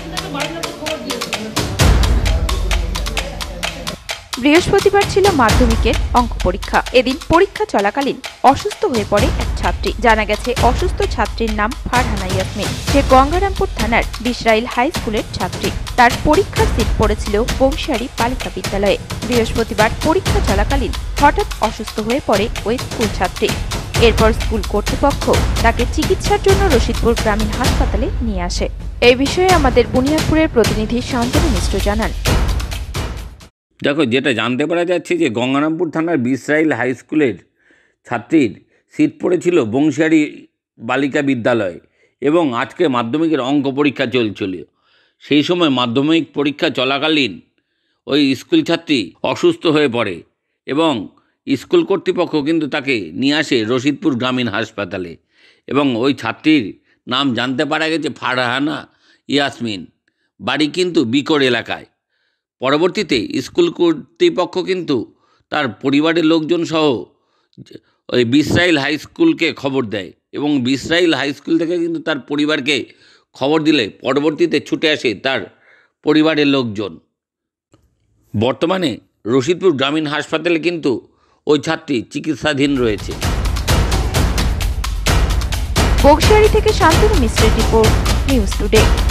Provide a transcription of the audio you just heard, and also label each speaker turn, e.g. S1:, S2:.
S1: বৃহস্পতিবার ছিল মাধ্যমিকের অঙ্ক পরীক্ষা। এদিন পরীক্ষা চলাকালীন অসুস্থ হয়ে পড়ে এক ছাত্রী। জানা গেছে অসুস্থ ছাত্রীর নাম ফারহানা ইয়াসমিন। সে গঙ্গারামপুর থানার বিসরাইল হাই স্কুলের ছাত্রী। তার পরীক্ষার সিট পড়েছিল বংশিয়ারি বালিকা বিদ্যালয়ে। বৃহস্পতিবার পরীক্ষা চলাকালীন হঠাৎ অসুস্থ হয়ে পড়ে ওই স্কুল ছাত্রী। এরপর স্কুল কর্তৃপক্ষ তাকে চিকিৎসার জন্য রশিদপুর গ্রামীণ হাসপাতালে নিয়ে আসে। এই বিষয়ে আমাদের বুনিয়াদপুরের প্রতিনিধি শান্তনু মিশ্র জানান,
S2: দেখো, যেটা জানতে পারা যাচ্ছে যে গঙ্গারামপুর থানার বিসরাইল হাই স্কুলের ছাত্রীর সিট পড়েছিল বংশিয়ারি বালিকা বিদ্যালয়ে এবং আজকে মাধ্যমিকের অঙ্ক পরীক্ষা চলছিল। সেই সময় মাধ্যমিক পরীক্ষা চলাকালীন ওই স্কুল ছাত্রী অসুস্থ হয়ে পড়ে এবং স্কুল কর্তৃপক্ষ কিন্তু তাকে নিয়ে আসে রশিদপুর গ্রামীণ হাসপাতালে এবং ওই ছাত্রীর নাম জানতে পারা গেছে ফারহানা ইয়াসমিন, বাড়ি কিন্তু বিকর এলাকায়। পরবর্তীতে স্কুল কর্তৃপক্ষ কিন্তু তার পরিবারের লোকজন সহ ওই বিসরাইল হাই স্কুলকে খবর দেয় এবং বিসরাইল হাই স্কুল থেকে কিন্তু তার পরিবারকে খবর দিলে পরবর্তীতে ছুটে আসে তার পরিবারের লোকজন। বর্তমানে রশিদপুর গ্রামীণ হাসপাতালে কিন্তু ওই ছাত্রী চিকিৎসাধীন রয়েছে।
S1: বংশিয়ারি থেকে শান্তনু মিশ্রের রিপোর্ট, নিউজ টুডে।